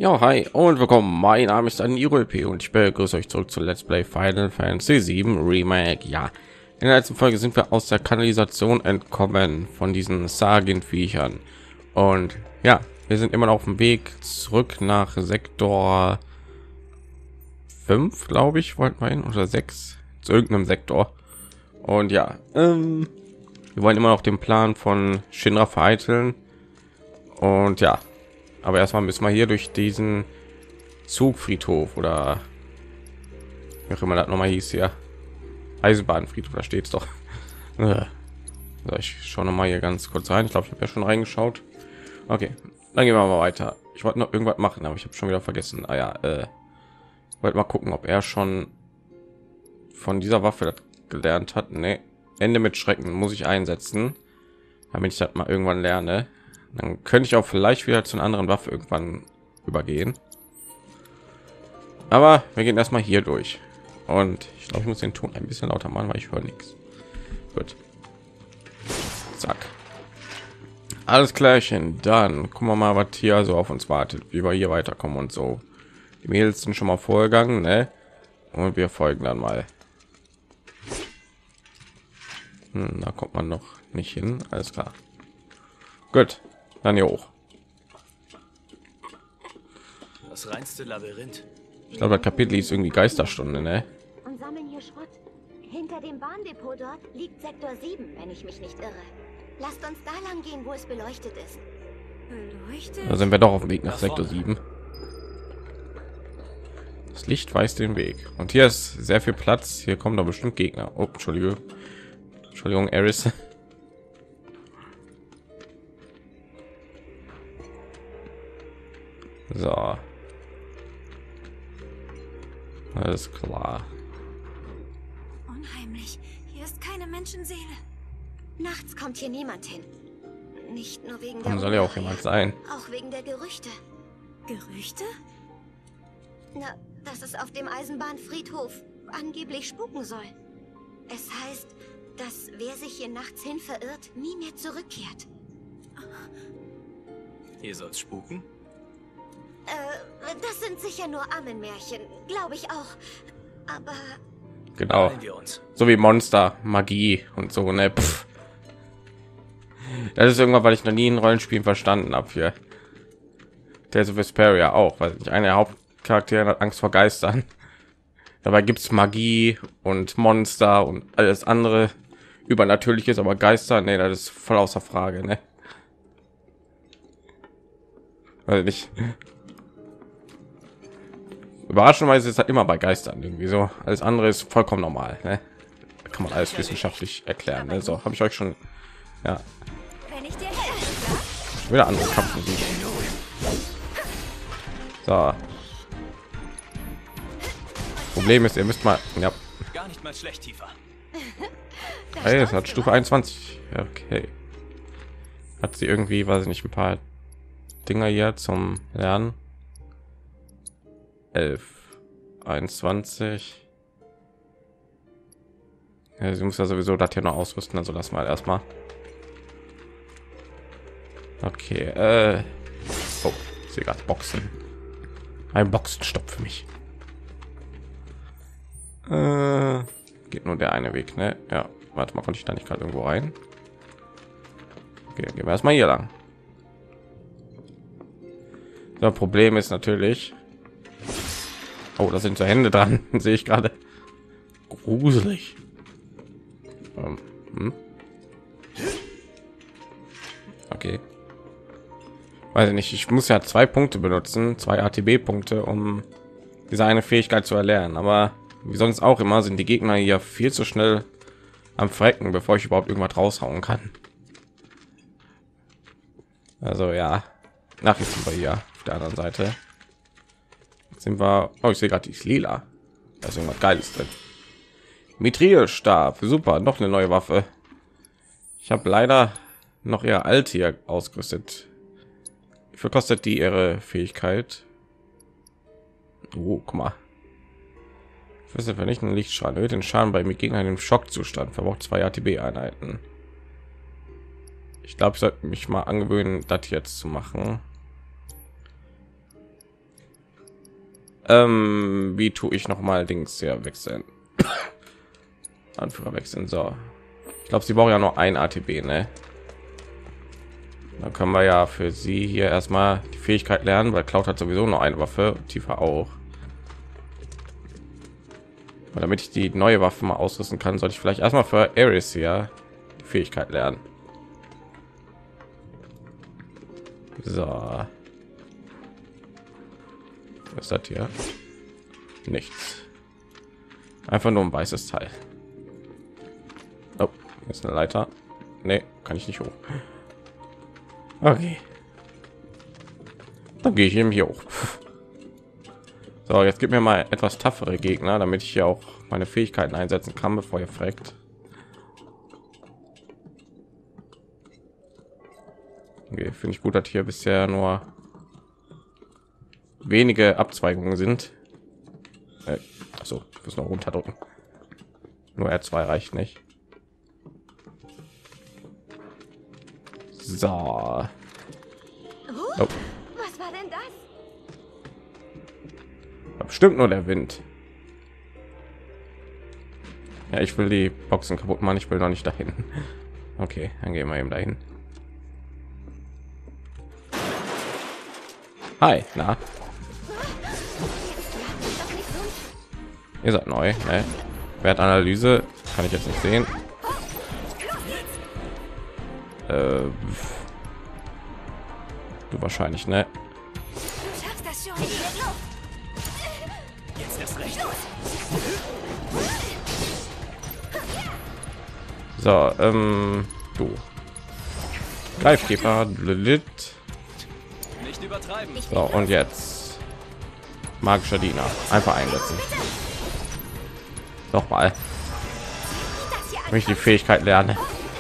Ja, hi und willkommen. Mein Name ist Anirulp und ich begrüße euch zurück zu Let's Play Final Fantasy 7 Remake. Ja, in der letzten Folge sind wir aus der Kanalisation entkommen von diesen Sargent-Viechern. Und ja, wir sind immer noch auf dem Weg zurück nach Sektor 5, glaube ich, wollten wir hin, oder 6, zu irgendeinem Sektor. Und ja, wir wollen immer noch den Plan von Shinra vereiteln. Und ja, aber erstmal müssen wir hier durch diesen Zugfriedhof oder wie auch immer das nochmal hieß hier. Eisenbahnfriedhof, da steht es doch. So, ich schaue noch mal hier ganz kurz rein. Ich glaube, ich habe ja schon reingeschaut. Okay, dann gehen wir mal weiter. Ich wollte noch irgendwas machen, aber ich habe schon wieder vergessen. Ah ja, wollte mal gucken, ob er schon von dieser Waffe das gelernt hat. Nee, Ende mit Schrecken muss ich einsetzen, damit ich das mal irgendwann lerne. Dann könnte ich auch vielleicht wieder zu einer anderen Waffe irgendwann übergehen. Aber wir gehen erstmal hier durch. Und ich glaube, ich muss den Ton ein bisschen lauter machen, weil ich höre nichts. Gut. Zack. Alles klärchen. Dann gucken wir mal, was hier so auf uns wartet, wie wir hier weiterkommen und so. Die Mädels sind schon mal vorgegangen, ne? Und wir folgen dann mal. Da kommt man noch nicht hin. Alles klar. Gut. Dann hier hoch. Das reinste Labyrinth. Ich glaube, das Kapitel ist irgendwie Geisterstunde, ne? Und sammeln hier Schrott. Hinter dem Bahndepot dort liegt Sektor 7, wenn ich mich nicht irre. Lasst uns da lang gehen, wo es beleuchtet ist. Beleuchtet? Da sind wir doch auf dem Weg nach Sektor 7. Das Licht weist den Weg. Und hier ist sehr viel Platz. Hier kommen da bestimmt Gegner. Oh, Entschuldigung, Eris. So. Alles klar. Unheimlich. Hier ist keine Menschenseele. Nachts kommt hier niemand hin. Nicht nur wegen Warum der soll ja auch Unruhe, jemand sein? auch wegen der Gerüchte. Gerüchte? Na, dass es auf dem Eisenbahnfriedhof angeblich spuken soll. Es heißt, dass wer sich hier nachts hin verirrt, nie mehr zurückkehrt. Hier soll's spuken. Das sind sicher nur Ammenmärchen, glaube ich auch. Aber Genau. Beeilen wir uns. So wie Monster, Magie und so, ne? Pff. Das ist irgendwann, weil ich noch nie in Rollenspielen verstanden habe hier. Der so Vesperia auch, weil ich eine der Hauptcharaktere hat Angst vor Geistern. Dabei gibt es Magie und Monster und alles andere Übernatürliches, aber Geister, nee, das ist voll außer Frage, ne? Weil nicht. Überraschenderweise ist das immer bei Geistern irgendwie so. Alles andere ist vollkommen normal, ne? Da kann man alles wissenschaftlich erklären. Ne? So, habe ich euch schon. Ja, Wenn ich dir helfe, wieder andere Kampfmusik. So. Problem ist, ihr müsst mal. Ja, Gar nicht mal schlecht, tiefer. hey, es hat Stufe 21. Okay. Hat sie irgendwie, weiß ich nicht, ein paar Dinger hier zum Lernen. 11, 21. Ja, sie muss ja sowieso das hier noch ausrüsten, also lass mal erstmal. Okay, oh, ich sehe gerade Boxen. Ein Boxenstopp für mich. Geht nur der eine Weg, ne? Ja, warte mal, konnte ich da nicht gerade irgendwo rein? Okay, gehen wir erstmal hier lang. Das Problem ist natürlich. Oh, da sind so Hände dran, sehe ich gerade. Gruselig. Okay. Weiß ich nicht, ich muss ja 2 Punkte benutzen, 2 ATB-Punkte, um diese eine Fähigkeit zu erlernen. Aber wie sonst auch immer sind die Gegner hier viel zu schnell am Frecken, bevor ich überhaupt irgendwas raushauen kann. Also ja, nach jetzt sind wir hier auf der anderen Seite. Sind wir, oh, ich sehe gerade, die ist lila. Da ist irgendwas Geiles drin. Mithril-Stab, super, noch eine neue Waffe. Ich habe leider noch eher alt hier ausgerüstet. Wie viel kostet die ihre Fähigkeit? Oh, guck mal. Für vernichten Lichtstrahl erhöht den Schaden bei Gegnern im Schockzustand, verbraucht 2 ATB-Einheiten. Ich glaube, ich sollte mich mal angewöhnen, das jetzt zu machen. Wie tue ich noch mal Dings hier wechseln? Anführer wechseln. So, ich glaube, sie brauchen ja nur ein ATB, ne? Dann können wir ja für sie hier erstmal die Fähigkeit lernen, weil Cloud hat sowieso nur eine Waffe, Tiefer auch. Und damit ich die neue Waffe mal ausrüsten kann, sollte ich vielleicht erstmal für Ares hier die Fähigkeit lernen. So, was ist das hier? Nichts, einfach nur ein weißes Teil. Oh, ist eine Leiter. Nee, kann ich nicht hoch. Okay, dann gehe ich eben hier hoch. So, jetzt gib mir mal etwas toughere Gegner, damit ich hier auch meine Fähigkeiten einsetzen kann, bevor ihr fragt. Okay, finde ich gut, dass hier bisher nur wenige Abzweigungen sind. Also, ich muss noch runterdrücken. Nur R2 reicht nicht. So. Oh. Was war denn das? Bestimmt nur der Wind. Ja, ich will die Boxen kaputt machen. Ich will noch nicht dahin. Okay, dann gehen wir eben dahin. Hi, na? Ihr seid neu, ne? Wertanalyse kann ich jetzt nicht sehen. Du wahrscheinlich, ne? Du schaffst das schon. Jetzt erst recht. So, du. Greifkäfer, Lilith. Nicht übertreiben. So, und jetzt magischer Diener. Einfach einsetzen. Nochmal. Wenn ich die Fähigkeit lerne.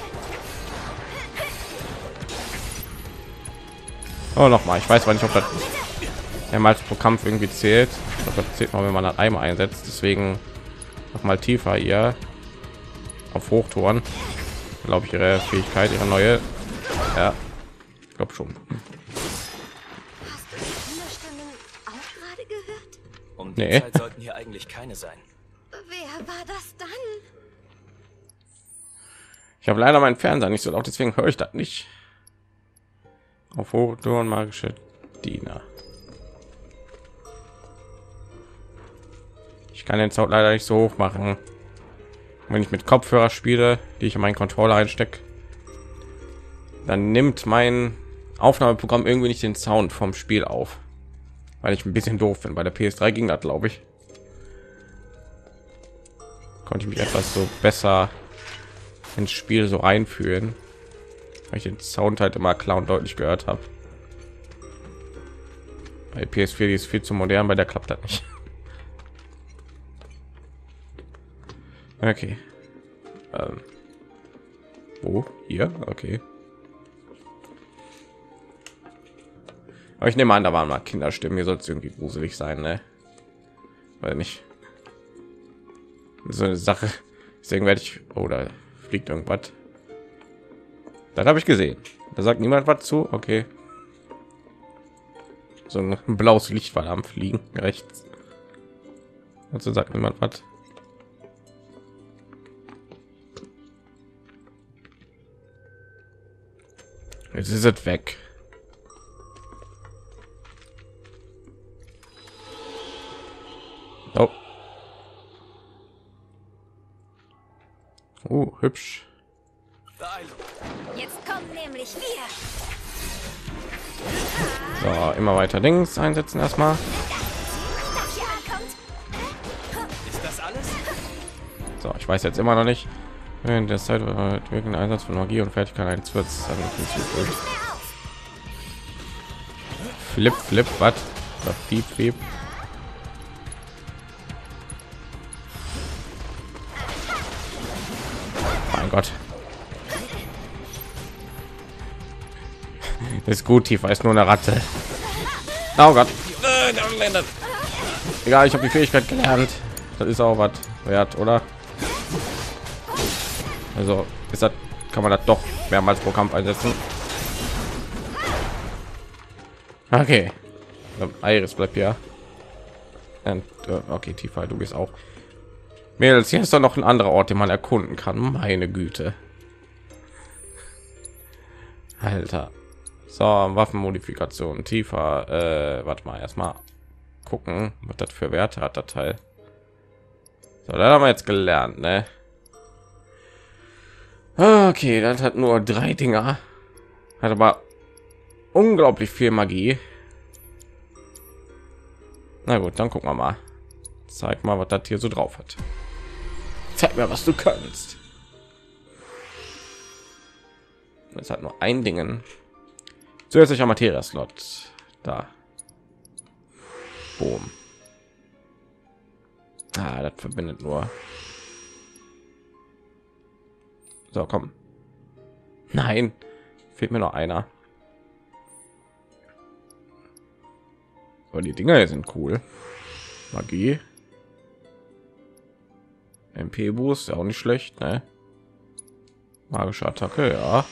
Oh, noch mal. Ich weiß aber nicht, ob das mehrmals pro Kampf irgendwie zählt. Ich glaube, das zählt mal, wenn man das einmal einsetzt. Deswegen noch mal tiefer hier auf Hochtouren. Glaube ich, ihre Fähigkeit, ihre neue. Ja, ich glaube schon. Hast du die Kinderstimmen auch gerade gehört? Um die Nee. Zeit sollten hier eigentlich keine sein. Wer war das dann? Ich habe leider meinen Fernseher nicht so laut, deswegen höre ich das nicht. Auf Hochtouren magische Diener. Ich kann den Sound leider nicht so hoch machen. Wenn ich mit Kopfhörer spiele, die ich in meinen Controller einstecke, dann nimmt mein Aufnahmeprogramm irgendwie nicht den Sound vom Spiel auf, weil ich ein bisschen doof bin. Bei der PS3 ging das, glaube ich. Konnte ich mich etwas so besser ins Spiel so reinfühlen, weil ich den Sound halt immer klar und deutlich gehört habe. Bei PS4 die ist viel zu modern, bei der klappt das nicht. Okay. Wo? Hier? Okay. Aber ich nehme an, da waren mal Kinderstimmen. Hier soll es irgendwie gruselig sein, ne? Weil nicht so eine Sache. Deswegen werde ich. Oder fliegt irgendwas. Das habe ich gesehen. Da sagt niemand was zu. Okay. So ein blaues Licht war am Fliegen rechts. Also sagt niemand was. Jetzt ist es weg. Oh. Oh, hübsch. Beeilung. Jetzt kommen nämlich wir. So, immer weiter links einsetzen erstmal. Das hier ankommt. Ist das alles? So, ich weiß jetzt immer noch nicht. In der Zeit wirken Einsatz von Magie und Fertigkeit eines wird Flip, Flip, was? Piep, Piep. Mein Gott. Ist gut, Tifa ist nur eine Ratte. Oh Gott. Egal, ich habe die Fähigkeit gelernt. Das ist auch was wert, oder? Also ist das, kann man das doch mehrmals pro Kampf einsetzen. Okay, Iris bleibt ja. Okay, Tifa, du bist auch. Mädels, hier ist doch noch ein anderer Ort, den man erkunden kann. Meine Güte. Alter. So, Waffenmodifikation. Tifa. Warte mal, erstmal gucken, was das für Werte hat, der Teil. So, da haben wir jetzt gelernt, ne? Okay, das hat nur 3 Dinger. Hat aber unglaublich viel Magie. Na gut, dann gucken wir mal. Zeig mal, was das hier so drauf hat. Zeig mir, was du kannst. Es hat nur ein Ding. Zusätzlicher Materia-Slot. Da. Boom. Ah, das verbindet nur. So, komm. Nein, fehlt mir noch einer. Aber die Dinger hier sind cool. Magie. MP-Boost, auch nicht schlecht, ne? Magische Attacke, ja.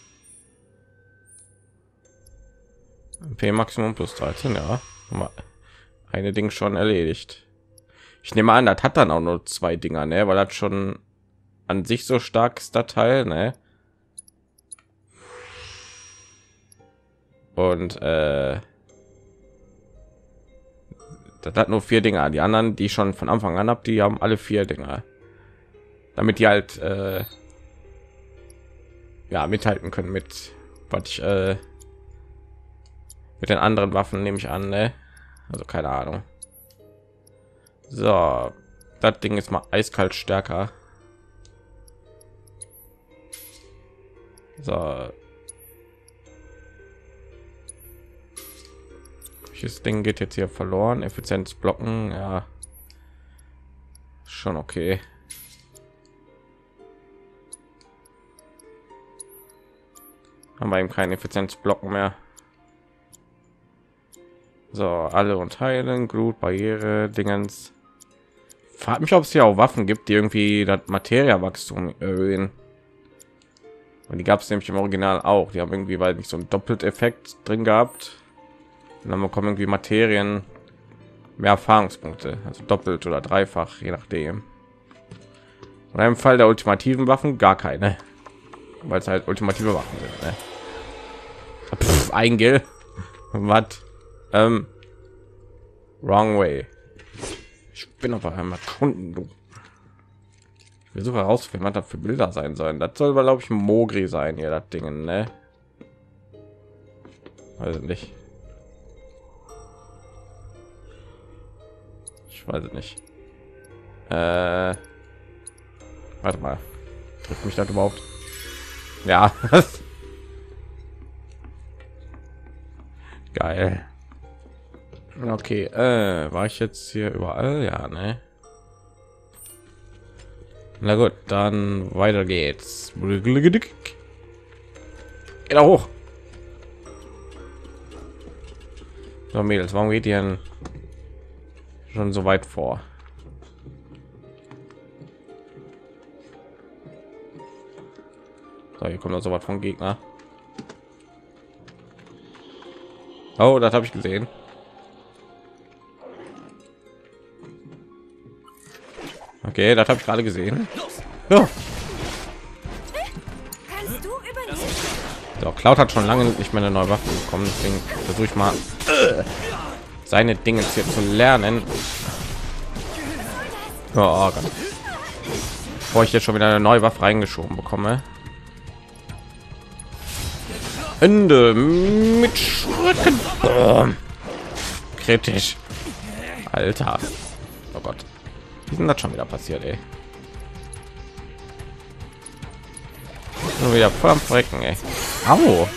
MP Maximum plus 13, ja. Eine Ding schon erledigt. Ich nehme an, das hat dann auch nur 2 Dinger, ne? Weil das schon an sich so stark ist, der Teil, ne? Und das hat nur 4 Dinger. Die anderen, die ich schon von Anfang an habe, die haben alle 4 Dinger, damit die halt ja mithalten können mit was ich mit den anderen Waffen, nehme ich an, ne? Also keine Ahnung. So, das Ding ist mal eiskalt stärker. So, welches Ding geht jetzt hier verloren? Effizienz blocken, ja, schon okay. Haben wir eben kein Effizienzblocken mehr. So, alle und heilen, Glut, Barriere, Dingens. Frag mich, ob es hier auch Waffen gibt, die irgendwie das Materiawachstum erhöhen. Und die gab es nämlich im Original auch. Die haben irgendwie, weil nicht so ein Doppelt-Effekt drin gehabt. Und dann bekommen irgendwie Materien mehr Erfahrungspunkte, also doppelt oder dreifach, je nachdem. Und im Fall der ultimativen Waffen gar keine, weil es halt ultimative Waffen sind. Ne? Pff, ein Gil. Was? Wrong way. Ich bin auf einmal Kunden, du. Ich versuche herauszufinden, was das für Bilder sein sollen. Das soll, glaube ich, ein Mogri sein, hier das Ding, ne? Also nicht. Ich weiß es nicht. Warte mal. Trifft mich das überhaupt? Ja. Geil. Okay, war ich jetzt hier überall? Ja, ne? Na gut, dann weiter geht's. Geht da hoch. So, Mädels, warum geht ihr denn schon so weit vor? So, hier kommt noch so was von Gegner. Oh, das habe ich gesehen. Okay, das habe ich gerade gesehen. Ja. Kannst du übernehmen? So, Cloud hat schon lange nicht mehr eine neue Waffe bekommen, deswegen versuche ich mal seine Dinge hier zu lernen. Oh Gott. Bevor ich jetzt schon wieder eine neue Waffe reingeschoben bekomme. Ende mit Schritten. Kritisch. Alter. Oh Gott. Wie ist denn das schon wieder passiert, ey? Nur wieder voll am Frecken, ey. Au.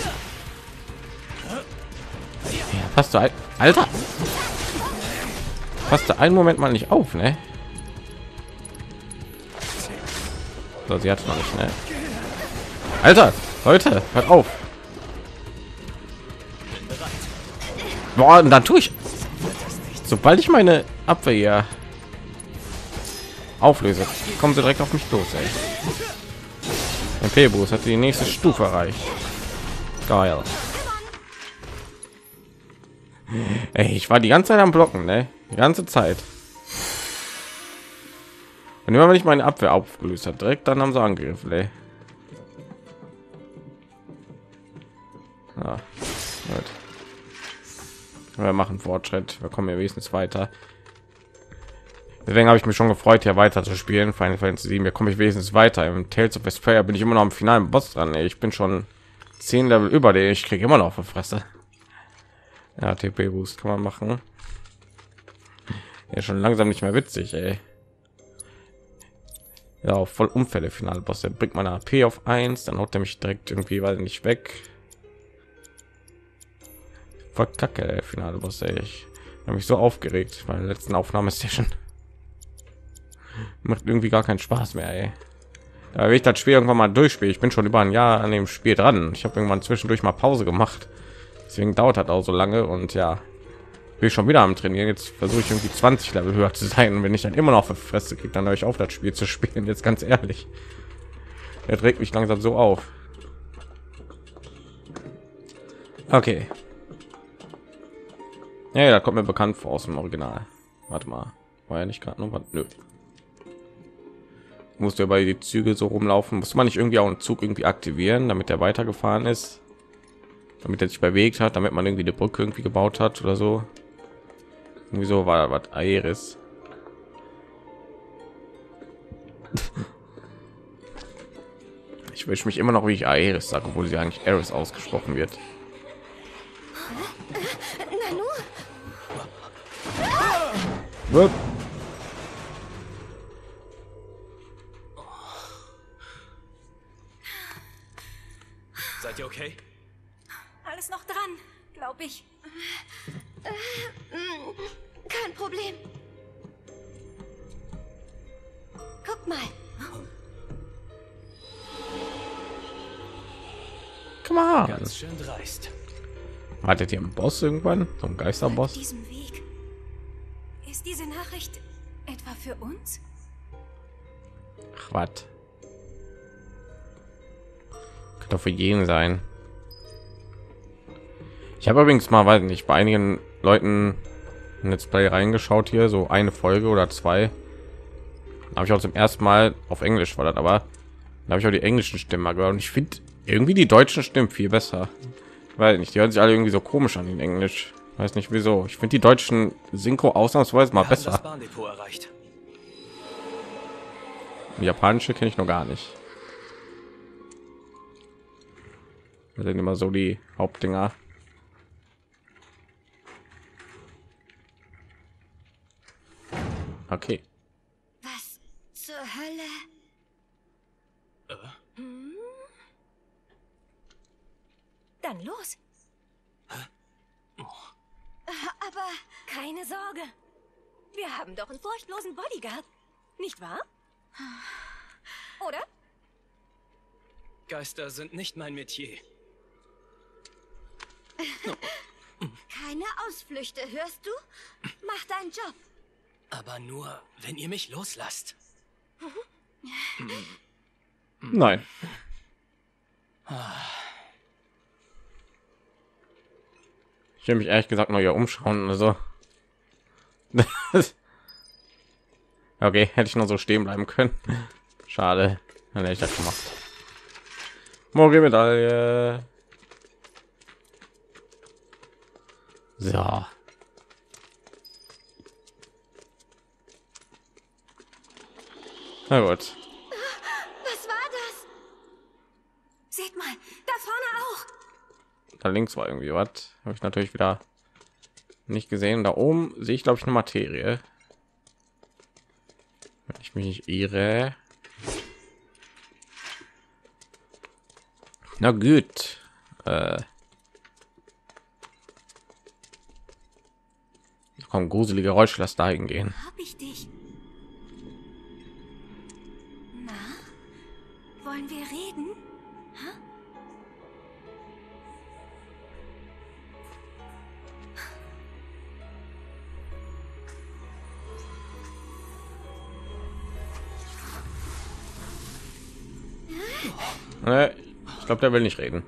Ja, passt du ein, Alter. Passt du einen Moment mal nicht auf, ne? So, sie hat es noch nicht, ne? Alter, Leute, hört auf. Boah, und dann tue ich, sobald ich meine Abwehr hier auflöse, kommen sie direkt auf mich los, ey. MP-Boost hat die nächste Stufe erreicht. Geil. Ey, ich war die ganze Zeit am Blocken, ne? Die ganze Zeit. Und immer wenn ich meine Abwehr aufgelöst hat, direkt dann haben sie angegriffen. Ey. Ja, gut. Wir machen Fortschritt. Wir kommen ja wenigstens weiter. Deswegen habe ich mich schon gefreut, hier weiter zu spielen. Final Fantasy 7. Hier komme ich wenigstens weiter. Im Tales of Vesperia bin ich immer noch am finalen Boss dran. Ey. Ich bin schon 10 Level über den. Ich kriege immer noch auf die Fresse. Ja, TP Boost kann man machen. Ja, schon langsam nicht mehr witzig, ey. Ja, voll Unfälle Finale Boss. Der bringt meine AP auf 1, dann haut er mich direkt irgendwie, weil nicht weg. Voll Kacke, der Finale Boss, ey. Ich habe mich so aufgeregt bei der letzten Aufnahmesession. Macht irgendwie gar keinen Spaß mehr, ey. Da will ich das Spiel irgendwann mal durchspielen. Ich bin schon über ein Jahr an dem Spiel dran. Ich habe irgendwann zwischendurch mal Pause gemacht. Deswegen dauert das auch so lange und ja, bin ich schon wieder am Trainieren. Jetzt versuche ich irgendwie 20 Level höher zu sein. Und wenn ich dann immer noch auf die Fresse kriege, dann höre ich auf, das Spiel zu spielen. Jetzt ganz ehrlich. Er trägt mich langsam so auf. Okay. Ja, da kommt mir bekannt vor aus dem Original. Warte mal. War ja nicht gerade noch was? Nö. Musste ja bei die Züge so rumlaufen. Muss man nicht irgendwie auch einen Zug irgendwie aktivieren, damit er weitergefahren ist? Damit er sich bewegt hat, damit man irgendwie eine Brücke irgendwie gebaut hat oder so. Irgendwie so war was Aeris. Ich wünsche mich immer noch, wie ich Aeris sage, obwohl sie eigentlich Aeris ausgesprochen wird. Nanu? Wupp. Seid ihr okay? Alles noch dran, glaube ich. Kein Problem. Guck mal. Come on. Ganz schön dreist. Wartet ihr im Boss irgendwann? So ein Geisterboss? Diesen Weg. Ist diese Nachricht etwa für uns? Ach, was? Könnte doch für jeden sein. Ich habe übrigens mal, weiß nicht, bei einigen Leuten ein Let's Play reingeschaut hier, so eine Folge oder zwei. Habe ich auch zum ersten Mal auf Englisch war das, aber da habe ich auch die englischen Stimmen mal gehört und ich finde irgendwie die deutschen Stimmen viel besser. Weil nicht, die hören sich alle irgendwie so komisch an in Englisch. Weiß nicht wieso. Ich finde die deutschen Synchro ausnahmsweise mal Wir haben das besser. Bahndepot erreicht. Die japanische kenne ich noch gar nicht. Das sind immer so die Hauptdinger. Okay. Was zur Hölle? Dann los. Aber Keine Sorge. Wir haben doch einen furchtlosen Bodyguard. Nicht wahr? Oder? Geister sind nicht mein Metier. keine Ausflüchte, hörst du? Mach deinen Job. Aber nur, wenn ihr mich loslasst. Nein. Ich will mich ehrlich gesagt noch hier umschauen. Also okay, hätte ich noch so stehen bleiben können. Schade, dann hätte ich das gemacht. Morgen Medaille. So. Na gut. Was war das? Seht mal, da vorne auch. Da links war irgendwie was. Habe ich natürlich wieder nicht gesehen. Da oben sehe ich, glaube ich, eine Materie. Wenn ich mich nicht irre. Na gut. Komm, gruselige Geräusche, lass da hingehen. Hab ich dich? Na, wollen wir reden? Ich glaube, der will nicht reden.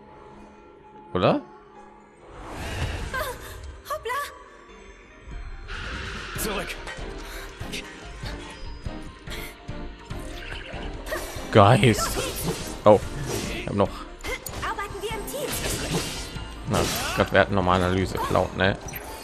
Oder? Geist. Oh, ich habe noch. Arbeiten wir im Team. Na Gott, wir hatten nochmal Analyse klaut, ne?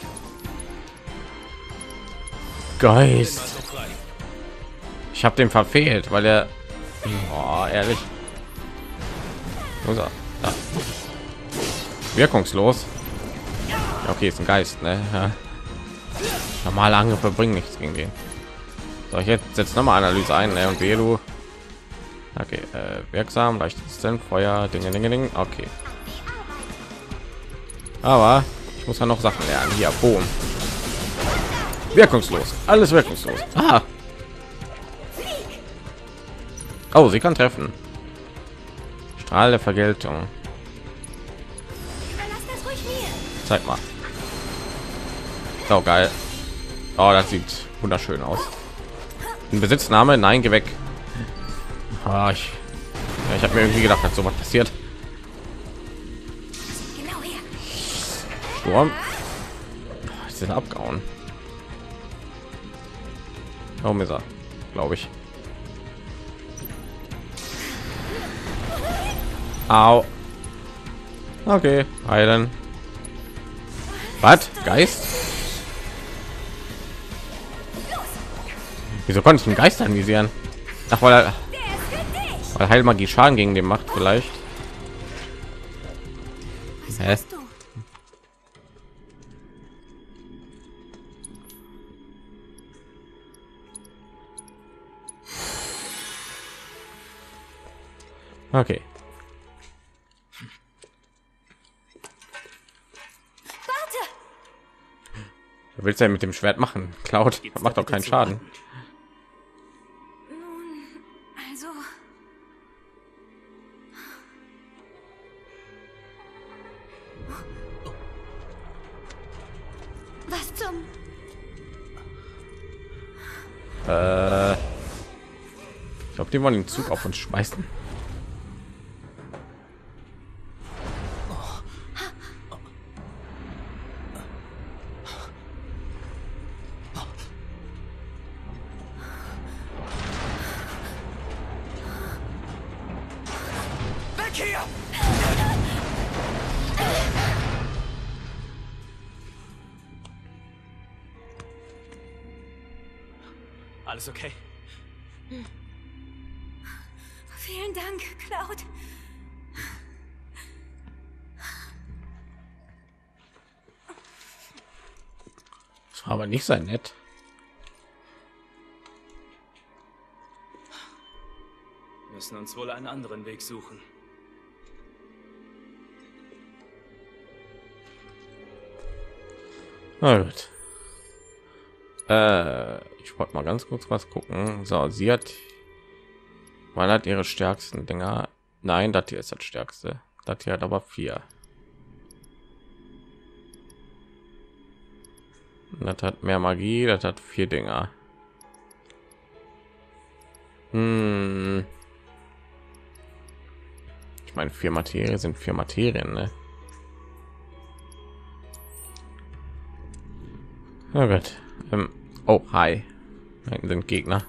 Geist. Ich habe den verfehlt, weil er. Oh, ehrlich. Wo ist er? Da. Wirkungslos. Ja, okay, ist ein Geist, ne? Ja. Normale Angriffe bringen nichts gegen den. So, ich jetzt setzt noch mal Analyse ein, ne? Und wehe du. Okay, wirksam, leicht resistent, Feuer, Dinge. Okay. Aber ich muss ja noch Sachen lernen. Hier, Boom. Wirkungslos. Alles wirkungslos. Ah. Oh, sie kann treffen. Strahl der Vergeltung. Überlass das ruhig mir. Zeig mal. So geil. Oh, das sieht wunderschön aus. Ein Besitzname? Nein, geh weg. Ah, ich habe mir irgendwie gedacht, dass so was passiert. Genau her. Sturm. Ist denn abgehauen? Warum ist er? Glaube ich. Au. Okay, heilen. Was? Geist? Wieso konnte ich einen Geist anvisieren? Ach, weil er, Der ist für dich. weil Heilmagie Schaden gegen den macht vielleicht. Was Hä? hast du? Okay. Warte. Was willst du denn mit dem Schwert machen? Cloud macht doch keinen Schaden. Also, Was zum... Ich glaube, die wollen den Zug auf uns schmeißen. Weg hier! Alles okay? vielen Dank, Cloud. Das war aber nicht sehr nett. Wir müssen uns wohl einen anderen Weg suchen. Na gut. Ich wollte mal ganz kurz was gucken. So, sie hat, weil hat ihre stärksten Dinger. Nein, das hier ist das stärkste. Das hier hat aber 4. Das hat mehr Magie, das hat 4 Dinger. Ich meine, 4 Materie sind 4 Materien, ne? Oh Gott. Oh, hi. Da hinten sind Gegner.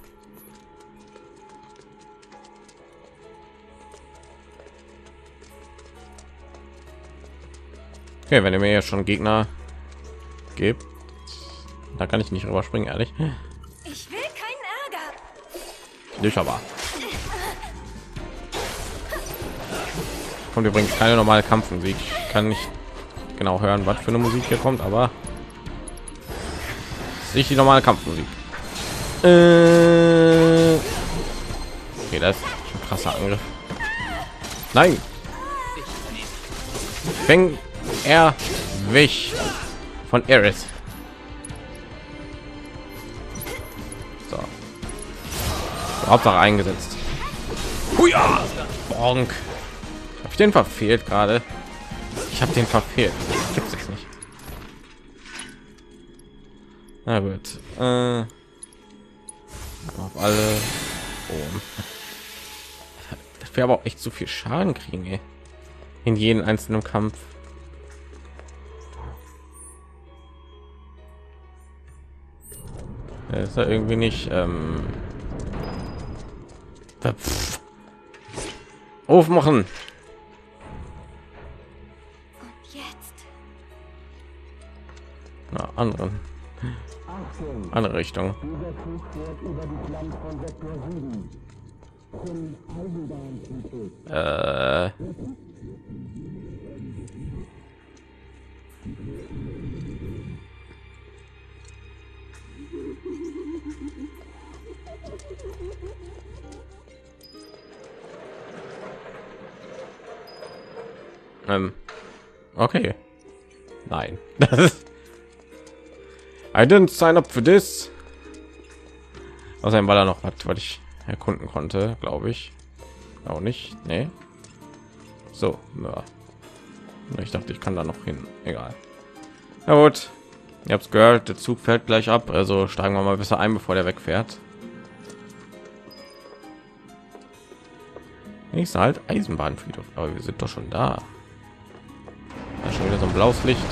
Okay, wenn ihr mir jetzt schon Gegner gibt, da kann ich nicht rüberspringen, ehrlich. Ich will keinen Ärger. Nicht aber. Kommt übrigens keine normale Kampfmusik. Ich kann nicht genau hören, was für eine Musik hier kommt, aber nicht die normale Kampfmusik. Okay, das ist ein krasser Angriff. Nein. Fäng er wich von Eris. So. Hauptsache eingesetzt. Huja! Bonk. Hab ich den verfehlt gerade? Ich habe den verfehlt. Gibt es nicht. Na gut. Auf alle. Das wäre aber auch echt zu viel Schaden kriegen, ey. In jedem einzelnen Kampf. Ist er irgendwie nicht aufmachen. Und jetzt? Na, andere Richtung. Okay. Nein. I didn't sign up for this. Außerdem war da noch was ich erkunden konnte, glaube ich. Auch nicht. Nee. So, ja. Ich dachte, ich kann da noch hin. Egal. Na gut. Ihr habt's gehört, der Zug fährt gleich ab, also steigen wir mal besser ein, bevor der wegfährt. Nächster halt Eisenbahnfriedhof, aber wir sind doch schon da. Da ist schon wieder so ein blaues Licht.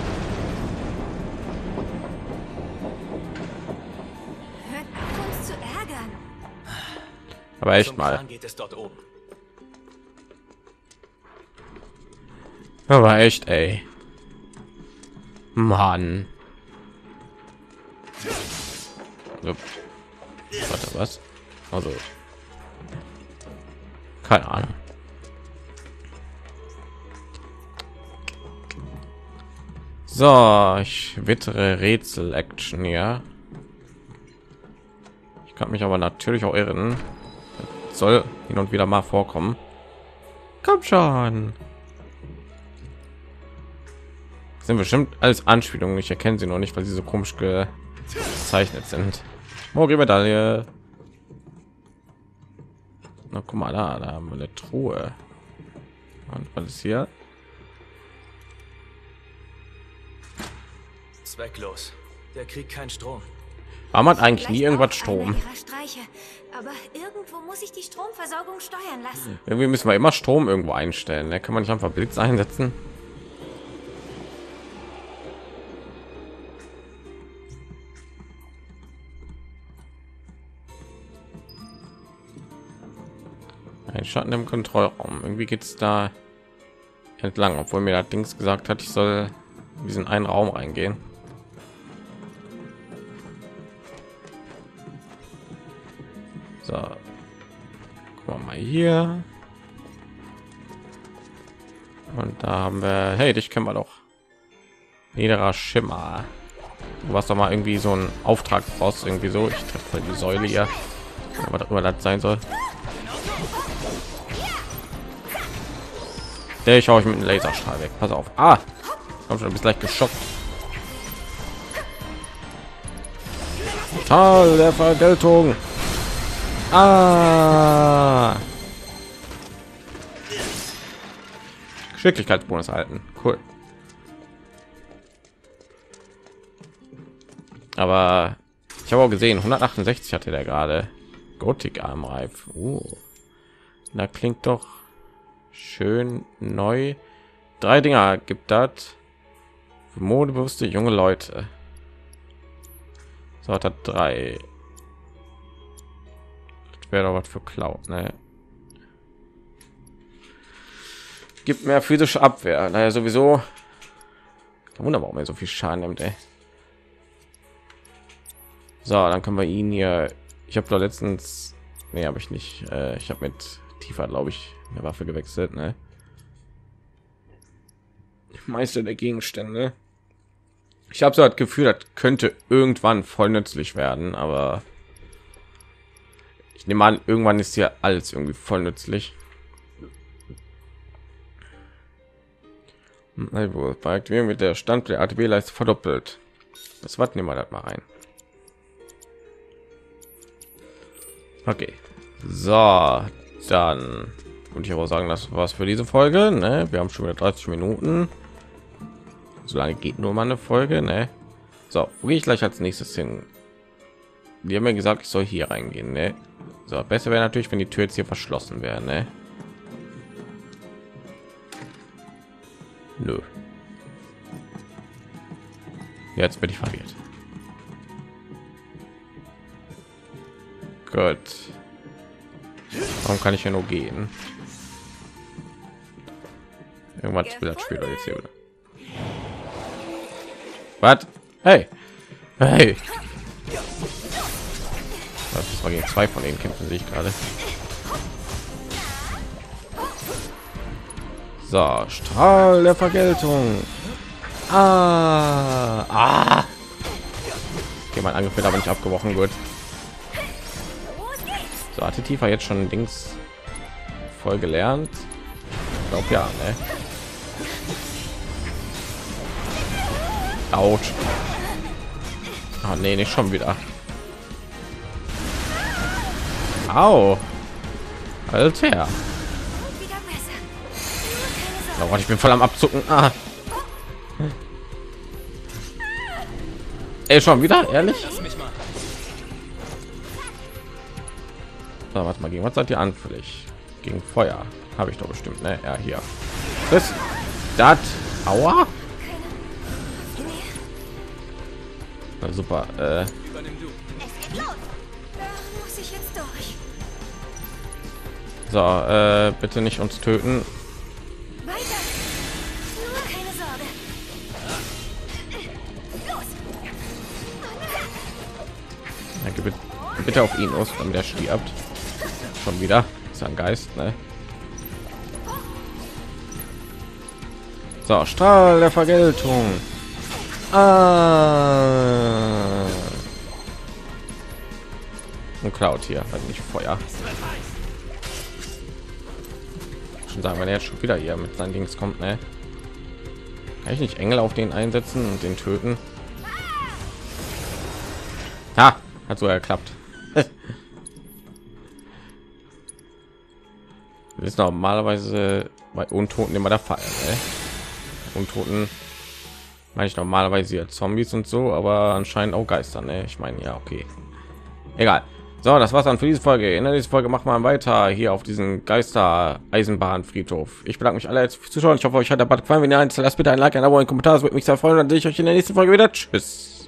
Hört auf, uns zu ärgern. Aber echt Zum mal. Kran geht es dort oben. Aber echt, ey. Mann. So. Warte, was? Also. Keine Ahnung. So, ich wittere Rätsel-Action hier. Ich kann mich aber natürlich auch irren. Das soll hin und wieder mal vorkommen. Komm schon. Das sind bestimmt alles Anspielungen. Ich erkenne sie noch nicht, weil sie so komisch gezeichnet sind. Mori-Medaille. Na, guck mal, da haben wir eine Truhe. Und was ist hier? Zwecklos. Der kriegt keinen Strom. Warum hat eigentlich nie Vielleicht irgendwas auch Strom? einer ihrer Streiche. Aber irgendwo muss ich die Stromversorgung steuern lassen. Irgendwie müssen wir immer Strom irgendwo einstellen. Da kann man nicht einfach Blitz einsetzen. Ein Schatten im Kontrollraum. Irgendwie geht es da entlang, obwohl mir das Dings gesagt hat, ich soll in diesen einen Raum reingehen. So, gucken wir mal hier. Und da haben wir, hey, dich kennen wir doch. Niederer Schimmer. Du warst doch mal irgendwie so ein Auftrag raus, irgendwie so. Ich treffe die Säule hier, aber darüber das sein soll. Der ich mit dem Laserstrahl weg. Pass auf. Ah, komm schon, du bist gleich geschockt. Total der Vergeltung. Ah. Geschicklichkeitsbonus halten. Cool. Aber ich habe auch gesehen, 168 hatte der gerade. Gothic Armreif. Da klingt doch schön neu. 3 Dinger gibt das für modebewusste junge Leute. So hat er 3. Das wäre doch was für Cloud, ne? Gibt mehr physische Abwehr. Naja, sowieso. Wunderbar, warum er so viel Schaden nimmt, ey. So, dann können wir ihn hier. Ich habe doch letztens, nee, habe ich nicht. Ich habe mit Tiefer, glaube ich, eine Waffe gewechselt, ne? Meister der Gegenstände. Ich habe so das Gefühl, das könnte irgendwann voll nützlich werden, aber ich nehme an, irgendwann ist hier alles irgendwie voll nützlich. Also, bei Aktivierung mit der Stand der ATB-Leiste verdoppelt. Das warten wir mal das mal rein. Okay, so dann und ich aber sagen, das war's für diese Folge, ne? Wir haben schon wieder 30 Minuten. So lange geht nur mal eine Folge, ne? So, wo gehe ich gleich als nächstes hin? Die haben mir gesagt, ich soll hier reingehen, ne? So, besser wäre natürlich, wenn die Tür jetzt hier verschlossen wäre, ne? Nö. Jetzt bin ich verwirrt. Gut. Warum kann ich hier nur gehen? Irgendwas will das Spiel doch jetzt hier wieder. Was? Hey! Hey! Das war gegen 2 von denen kämpfen, sehe ich gerade. So, Strahl der Vergeltung. Okay, mein Angriff wird aber nicht abgebrochen. Gut. So, hatte Tifa jetzt schon Dings voll gelernt? Ich glaube ja, ne? Autsch. Ah, nee, nicht schon wieder. Au. Alter. Oh, ich bin voll am Abzucken. Ey, schon wieder? Ehrlich? So, warte mal, gegen was seid ihr anfällig? Gegen Feuer. Habe ich doch bestimmt, ne? Ja, hier. Das. Aua. Na, super. Muss ich jetzt durch? So, bitte nicht uns töten. Weiter. Nur keine Sorge. Los. Ja, geh bitte auf ihn los, damit er stirbt. Schon wieder. Ist ein Geist, ne? So, Strahl der Vergeltung. Und Cloud hier, halt nicht Feuer. Schon sagen, wenn er jetzt schon wieder hier mit seinen Dings kommt, ne? Kann ich nicht Engel auf den einsetzen und den töten? Ha, hat so geklappt. Das ist normalerweise bei Untoten immer der Fall, ne? Untoten meine ich normalerweise ja Zombies und so, aber anscheinend auch Geister, ne? Ich meine, ja, okay, egal. So, das war's dann für diese Folge. In der nächsten Folge machen wir weiter hier auf diesen Geister Eisenbahnfriedhof. Ich bedanke mich alle fürs Zuschauen. Ich hoffe, euch hat der Bad gefallen. Wenn ihr eins lasst bitte ein Like, ein Abo, ein Kommentar, das würde mich sehr freuen. Dann sehe ich euch in der nächsten Folge wieder. Tschüss.